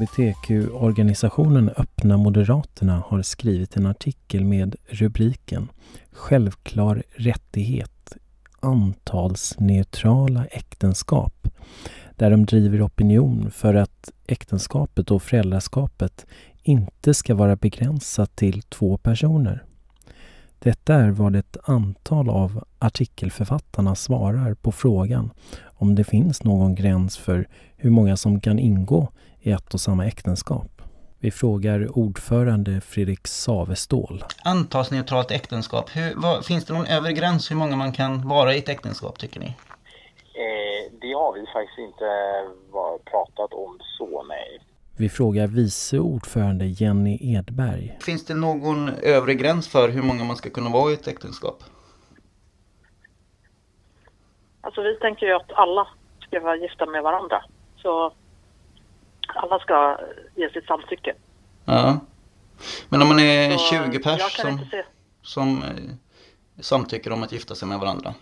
HBTQ-organisationen Öppna Moderaterna har skrivit en artikel med rubriken Självklar rättighet, antalsneutrala äktenskap, där de driver opinion för att äktenskapet och föräldraskapet inte ska vara begränsat till 2 personer. Detta är vad ett antal av artikelförfattarna svarar på frågan om det finns någon gräns för hur många som kan ingå i ett och samma äktenskap. Vi frågar ordförande Fredrik Savestål. Antalsneutralt äktenskap. Finns det någon övre gräns hur många man kan vara i ett äktenskap, tycker ni? Det har vi faktiskt inte pratat om så, nej. Vi frågar vice ordförande Jenny Edberg. Finns det någon övre gräns för hur många man ska kunna vara i ett äktenskap? Alltså vi tänker ju att alla ska vara gifta med varandra. Så alla ska ge sitt samtycke. Ja. Men om man är så 20 pers som samtycker om att gifta sig med varandra?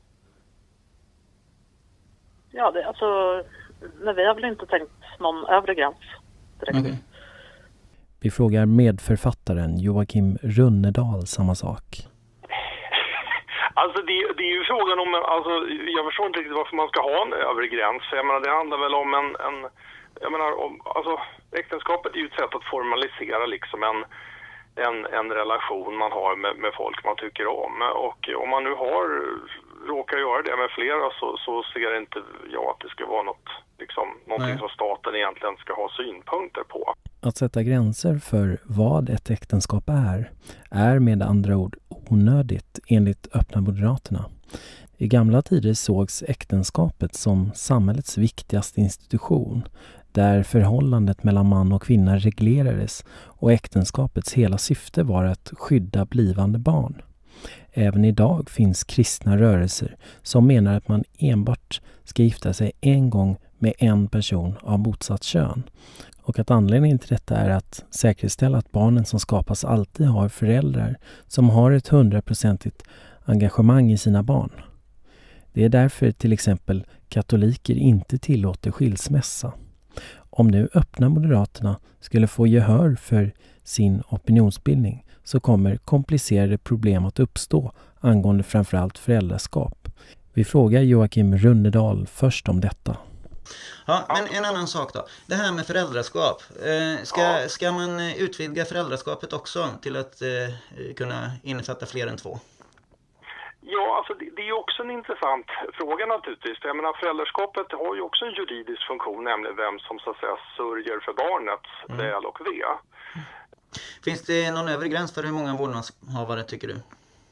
Ja, men vi har väl inte tänkt någon övre gräns direkt. Okay. Vi frågar medförfattaren Joakim Runnedal samma sak. Alltså det är ju frågan om, alltså jag förstår inte riktigt varför man ska ha en övre gräns. För jag menar, det handlar väl om alltså äktenskapet är ju ett sätt att formalisera liksom en relation man har med folk man tycker om. Och om man nu råkar göra det med flera så ser inte jag att det ska vara någonting som staten egentligen ska ha synpunkter på. Att sätta gränser för vad ett äktenskap är med andra ord onödigt enligt Öppna Moderaterna. I gamla tider sågs äktenskapet som samhällets viktigaste institution, där förhållandet mellan man och kvinna reglerades och äktenskapets hela syfte var att skydda blivande barn. Även idag finns kristna rörelser som menar att man enbart ska gifta sig en gång med en person av motsatt kön. Och att anledningen till detta är att säkerställa att barnen som skapas alltid har föräldrar som har ett 100% engagemang i sina barn. Det är därför till exempel katoliker inte tillåter skilsmässa. Om nu Öppna Moderaterna skulle få gehör för sin opinionsbildning så kommer komplicerade problem att uppstå angående framförallt föräldraskap. Vi frågar Joakim Runnedal först om detta. Ja, men en annan sak då. Det här med föräldraskap. Ska man utvidga föräldraskapet också till att kunna innefatta fler än 2? Ja, alltså det är ju också en intressant fråga naturligtvis. Jag menar, föräldraskapet har ju också en juridisk funktion, nämligen vem som så att säga sörjer för barnets väl och ve. Finns det någon övre gräns för hur många vårdnadshavare tycker du?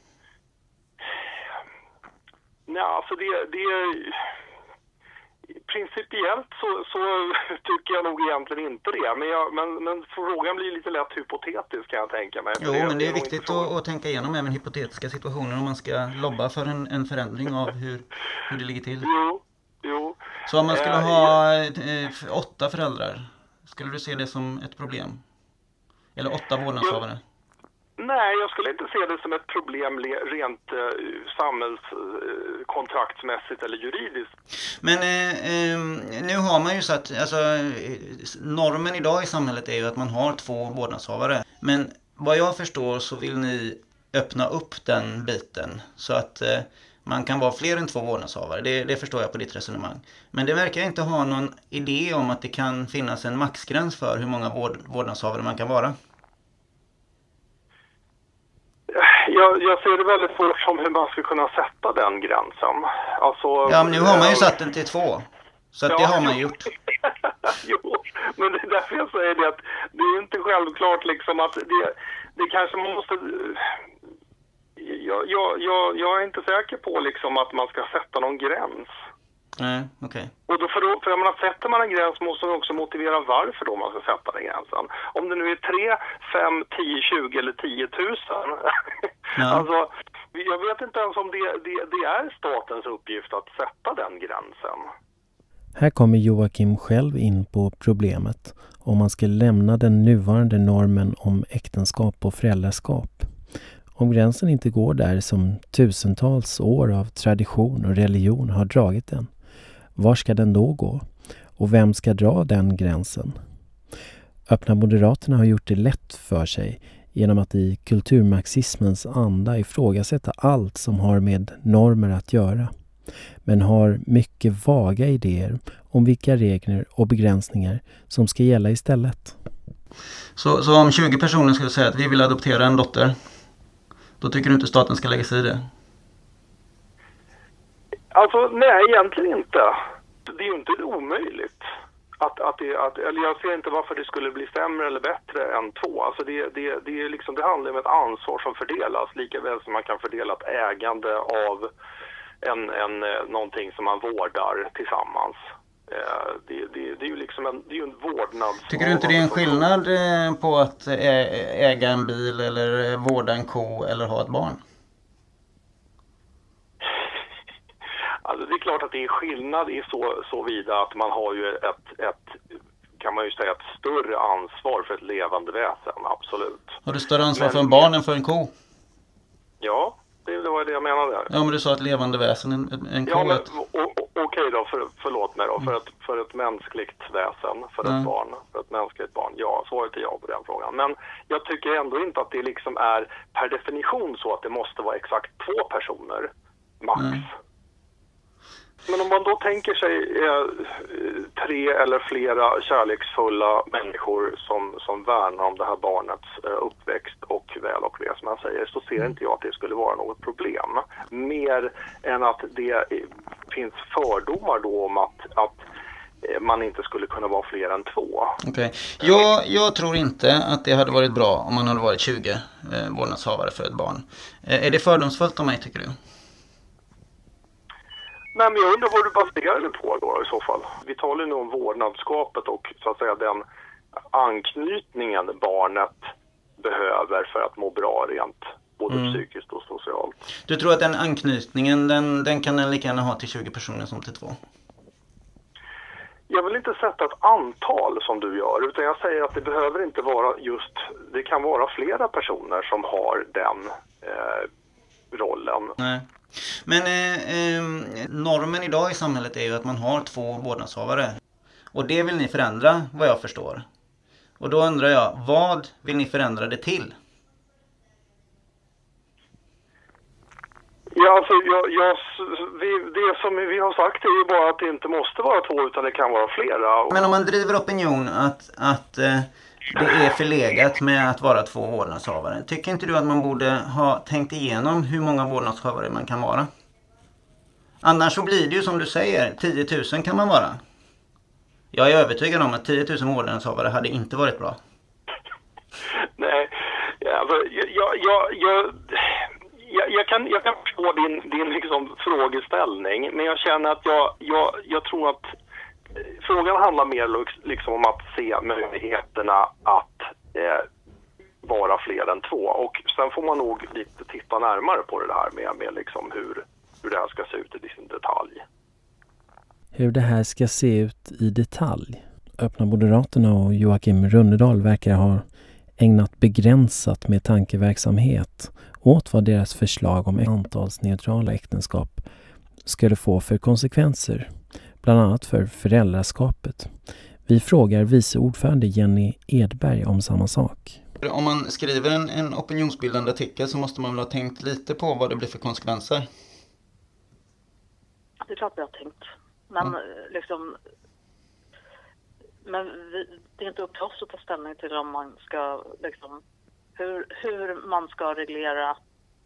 Nej, alltså det principiellt så tycker jag nog egentligen inte det. Men frågan blir lite lätt hypotetisk, kan jag tänka mig. Jo, men det är viktigt att tänka igenom även hypotetiska situationer om man ska lobba för en förändring av hur det ligger till. Jo. Så om man skulle ha 8 föräldrar, skulle du se det som ett problem? Eller 8 vårdnadshavare? Nej, jag skulle inte se det som ett problem rent samhällskontraktsmässigt eller juridiskt. Men nu har man ju satt, alltså normen idag i samhället är ju att man har 2 vårdnadshavare. Men vad jag förstår så vill ni öppna upp den biten så att man kan vara fler än 2 vårdnadshavare. Det förstår jag på ditt resonemang. Men det verkar inte ha någon idé om att det kan finnas en maxgräns för hur många vårdnadshavare man kan vara. Jag ser det väldigt svårt som hur man ska kunna sätta den gränsen. Alltså, ja, men nu har man ju satt den till 2. Så att det har man gjort. Jo, men det är därför jag säger det att det är inte självklart liksom att det kanske man måste... Jag är inte säker på liksom att man ska sätta någon gräns. Nej, okej. Och då för jag menar, sätter man en gräns måste man också motivera varför då man ska sätta den gränsen. Om det nu är 3, 5, 10, 20 eller 10 000. Ja. Alltså, jag vet inte ens om det är statens uppgift att sätta den gränsen. Här kommer Joakim själv in på problemet om man ska lämna den nuvarande normen om äktenskap och föräldraskap. Om gränsen inte går där som tusentals år av tradition och religion har dragit den, var ska den då gå? Och vem ska dra den gränsen? Öppna Moderaterna har gjort det lätt för sig genom att i kulturmarxismens anda ifrågasätta allt som har med normer att göra, men har mycket vaga idéer om vilka regler och begränsningar som ska gälla istället. Så om 20 personer skulle säga att vi vill adoptera en dotter, då tycker du inte staten ska lägga sig i det? Alltså nej, egentligen inte. Det är ju inte omöjligt. Eller jag ser inte varför det skulle bli sämre eller bättre än 2. Alltså det är liksom, det handlar om ett ansvar som fördelas lika väl som man kan fördela ett ägande av någonting som man vårdar tillsammans. Det är ju liksom det är ju en vårdnad. Tycker du inte det är en skillnad på att äga en bil eller vårda en ko eller ha ett barn? Alltså det är klart att det är skillnad i så vida att man har ju ett kan man ju säga ett större ansvar för ett levande väsen, absolut. Har du större ansvar för en barn än för en ko? Ja, det var det jag menade. Ja, men du sa ett levande väsen, en ko. Ja, men okej då, förlåt mig då, för ett mänskligt väsen, för ett barn, för ett mänskligt barn. Ja, svaret är ja på den frågan. Men jag tycker ändå inte att det liksom är per definition så att det måste vara exakt 2 personer, max. Men om man då tänker sig 3 eller flera kärleksfulla människor som värnar om det här barnets uppväxt och väl och ve, som jag säger, så ser inte jag att det skulle vara något problem. Mer än att det finns fördomar då om att man inte skulle kunna vara fler än 2. Okej. Jag tror inte att det hade varit bra om man hade varit 20 vårdnadshavare för ett barn. Är det fördomsfullt av mig, tycker du? Nej, men jag undrar vad du baserar det på då i så fall. Vi talar nu om vårdnadskapet och så att säga den anknytningen barnet behöver för att må bra rent både psykiskt och socialt. Du tror att den anknytningen, den kan den lika gärna ha till 20 personer som till 2? Jag vill inte sätta ett antal som du gör, utan jag säger att det behöver inte vara det kan vara flera personer som har den rollen. Nej. Men normen idag i samhället är ju att man har 2 vårdnadshavare. Och det vill ni förändra, vad jag förstår. Och då undrar jag, vad vill ni förändra det till? Ja, alltså, det som vi har sagt är ju bara att det inte måste vara 2 utan det kan vara flera. Men om man driver opinion att det är förlegat med att vara 2 vårdnadshavare. Tycker inte du att man borde ha tänkt igenom hur många vårdnadshavare man kan vara? Annars så blir det ju som du säger, 10 000 kan man vara. Jag är övertygad om att 10 000 vårdnadshavare hade inte varit bra. Nej, alltså, jag kan förstå din liksom frågeställning, men jag känner att jag tror att frågan handlar mer liksom om att se möjligheterna att vara fler än 2. Och sen får man nog lite titta närmare på det här med liksom hur det här ska se ut i sin detalj. Hur det här ska se ut i detalj. Öppna Moderaterna och Joakim Runnedal verkar ha ägnat begränsat med tankeverksamhet åt vad deras förslag om antalsneutrala äktenskap skulle få för konsekvenser, bland annat för föräldraskapet. Vi frågar vice ordförande Jenny Edberg om samma sak. Om man skriver en opinionsbildande artikel så måste man väl ha tänkt lite på vad det blir för konsekvenser? Det är klart vi har tänkt. Men det är inte upp till oss att ta ställning till om man ska hur man ska reglera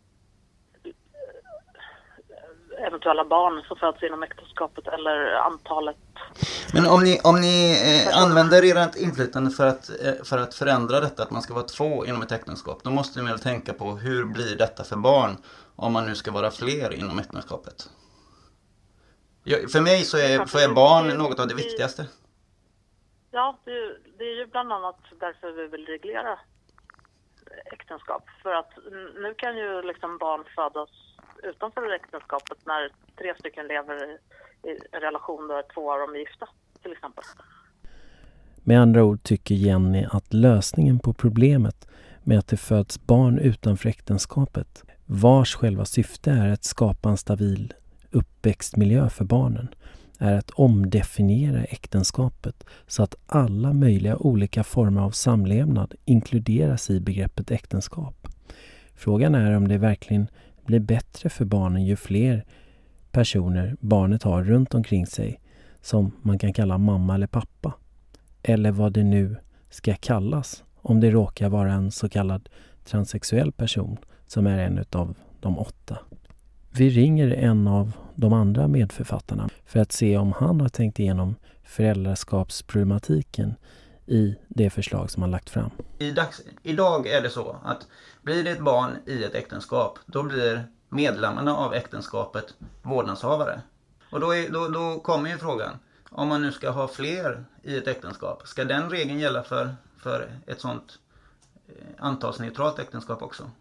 eventuella barn som föds inom äktenskapet eller antalet. Men om ni använder ert inflytande för att förändra detta, att man ska vara 2 inom ett äktenskap, då måste ni väl tänka på hur blir detta för barn om man nu ska vara fler inom äktenskapet. För mig så är barn något av det viktigaste. Ja, det är ju bland annat därför vi vill reglera äktenskap. För att nu kan ju liksom barn födas utanför äktenskapet när 3 stycken lever i en relation där 2 av dem är gifta, till exempel. Med andra ord tycker Jenny att lösningen på problemet med att det föds barn utanför äktenskapet, vars själva syfte är att skapa en stabil uppväxtmiljö för barnen, är att omdefiniera äktenskapet så att alla möjliga olika former av samlevnad inkluderas i begreppet äktenskap. Frågan är om det verkligen blir bättre för barnen ju fler personer barnet har runt omkring sig som man kan kalla mamma eller pappa. Eller vad det nu ska kallas om det råkar vara en så kallad transsexuell person som är en av de 8. Vi ringer en av de andra medförfattarna för att se om han har tänkt igenom föräldraskapsproblematiken i det förslag som han lagt fram. Idag är det så att blir det ett barn i ett äktenskap, då blir medlemmarna av äktenskapet vårdnadshavare. Och då kommer ju frågan, om man nu ska ha fler i ett äktenskap, ska den regeln gälla för ett sånt antalsneutralt äktenskap också?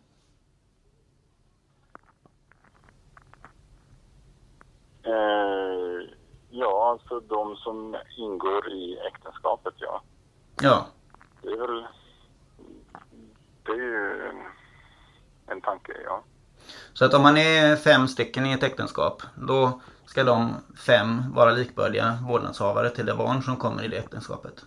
Ja, alltså de som ingår i äktenskapet, ja. Ja. Det är ju en tanke, ja. Så att om man är 5 stycken i ett äktenskap, då ska de 5 vara likvärdiga vårdnadshavare till det barn som kommer i det äktenskapet?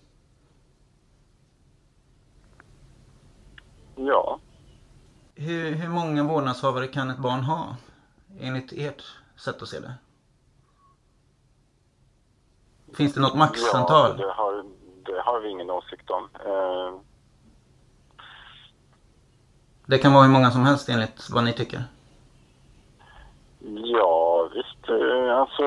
Ja. Hur många vårdnadshavare kan ett barn ha enligt ert sätt att se det? Finns det något maxantal? Ja, det har vi ingen åsikt om. Det kan vara hur många som helst enligt vad ni tycker? Ja, visst. Alltså,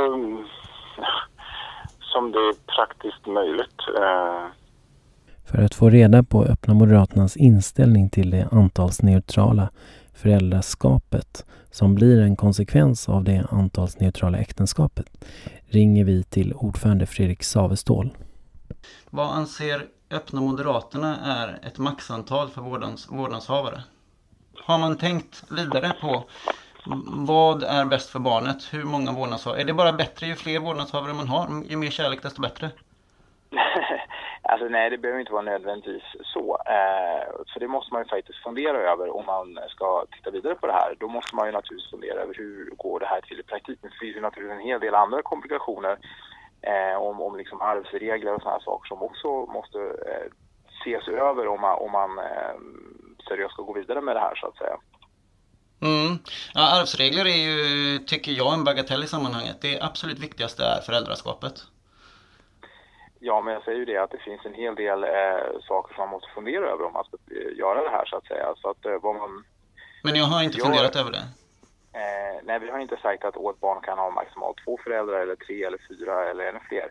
som det är praktiskt möjligt. För att få reda på Öppna Moderaternas inställning till det antalsneutrala föräldraskapet som blir en konsekvens av det antalsneutrala äktenskapet ringer vi till ordförande Fredrik Savestål. Vad anser Öppna Moderaterna är ett maxantal för vårdnadshavare? Har man tänkt vidare på vad är bäst för barnet? Hur många vårdnadshavare? Är det bara bättre ju fler vårdnadshavare man har? Ju mer kärlek desto bättre? Alltså nej, det behöver inte vara nödvändigtvis så. För det måste man ju faktiskt fundera över om man ska titta vidare på det här. Då måste man ju naturligtvis fundera över hur går det här till i praktiken. Det finns ju naturligtvis en hel del andra komplikationer om liksom arvsregler och sådana saker som också måste ses över om man seriöst ska gå vidare med det här så att säga. Ja, arvsregler är ju, tycker jag, en bagatell i sammanhanget. Det absolut viktigaste är föräldraskapet. Ja, men jag säger ju det att det finns en hel del saker som man måste fundera över om man ska göra det här så att säga. Så att, vad man men jag har inte funderat över det. Nej, vi har inte sagt att ett barn kan ha maximalt 2 föräldrar eller 3 eller 4 eller ännu fler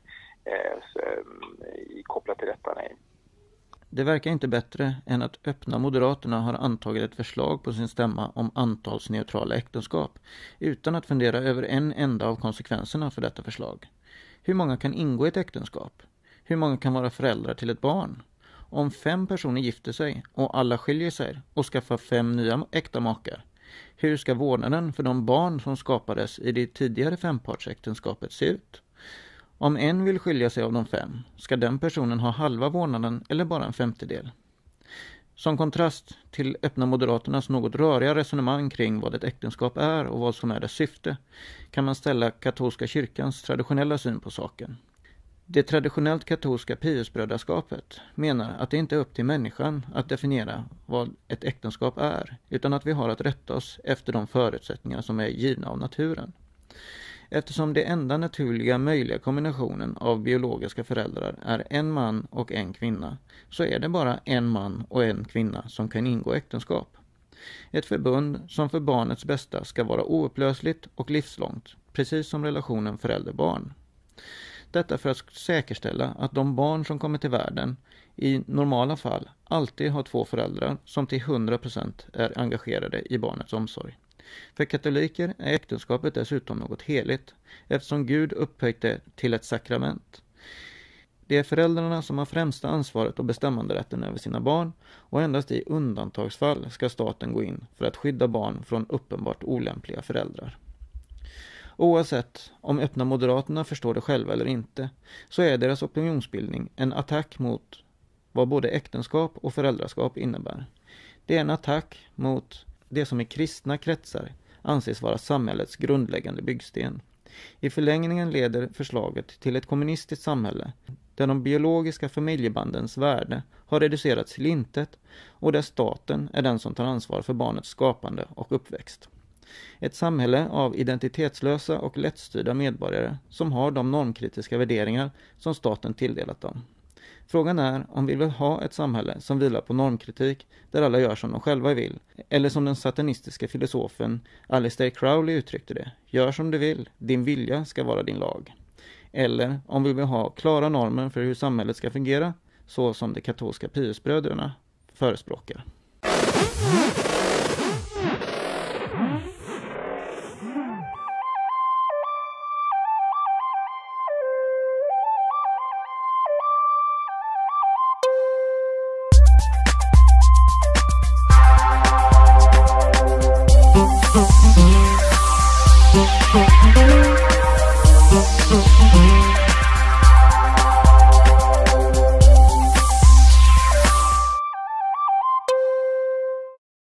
kopplat till detta, nej. Det verkar inte bättre än att Öppna Moderaterna har antagit ett förslag på sin stämma om antalsneutrala äktenskap utan att fundera över en enda av konsekvenserna för detta förslag. Hur många kan ingå i ett äktenskap? Hur många kan vara föräldrar till ett barn? Om 5 personer gifter sig och alla skiljer sig och skaffar 5 nya äkta makar, hur ska vårdnaden för de barn som skapades i det tidigare 5-partsäktenskapet se ut? Om en vill skilja sig av de 5, ska den personen ha halva vårdnaden eller bara en 50-del? Som kontrast till Öppna Moderaternas något röriga resonemang kring vad ett äktenskap är och vad som är dess syfte, kan man ställa katolska kyrkans traditionella syn på saken. Det traditionellt katolska piusbrödraskapet menar att det inte är upp till människan att definiera vad ett äktenskap är, utan att vi har att rätta oss efter de förutsättningar som är givna av naturen. Eftersom det enda naturliga möjliga kombinationen av biologiska föräldrar är en man och en kvinna, så är det bara en man och en kvinna som kan ingå äktenskap. Ett förbund som för barnets bästa ska vara oupplösligt och livslångt, precis som relationen förälder-barn. Detta för att säkerställa att de barn som kommer till världen i normala fall alltid har 2 föräldrar som till 100% är engagerade i barnets omsorg. För katoliker är äktenskapet dessutom något heligt, eftersom Gud upphöjt det till ett sakrament. Det är föräldrarna som har främsta ansvaret och bestämmanderätten över sina barn, och endast i undantagsfall ska staten gå in för att skydda barn från uppenbart olämpliga föräldrar. Oavsett om Öppna Moderaterna förstår det själva eller inte, så är deras opinionsbildning en attack mot vad både äktenskap och föräldraskap innebär. Det är en attack mot det som i kristna kretsar anses vara samhällets grundläggande byggsten. I förlängningen leder förslaget till ett kommunistiskt samhälle där de biologiska familjebandens värde har reducerats till intet och där staten är den som tar ansvar för barnets skapande och uppväxt. Ett samhälle av identitetslösa och lättstyrda medborgare som har de normkritiska värderingar som staten tilldelat dem. Frågan är om vi vill ha ett samhälle som vilar på normkritik där alla gör som de själva vill, eller som den satanistiska filosofen Aleister Crowley uttryckte det: gör som du vill, din vilja ska vara din lag. Eller om vi vill ha klara normer för hur samhället ska fungera, så som de katolska Piusbröderna förespråkar.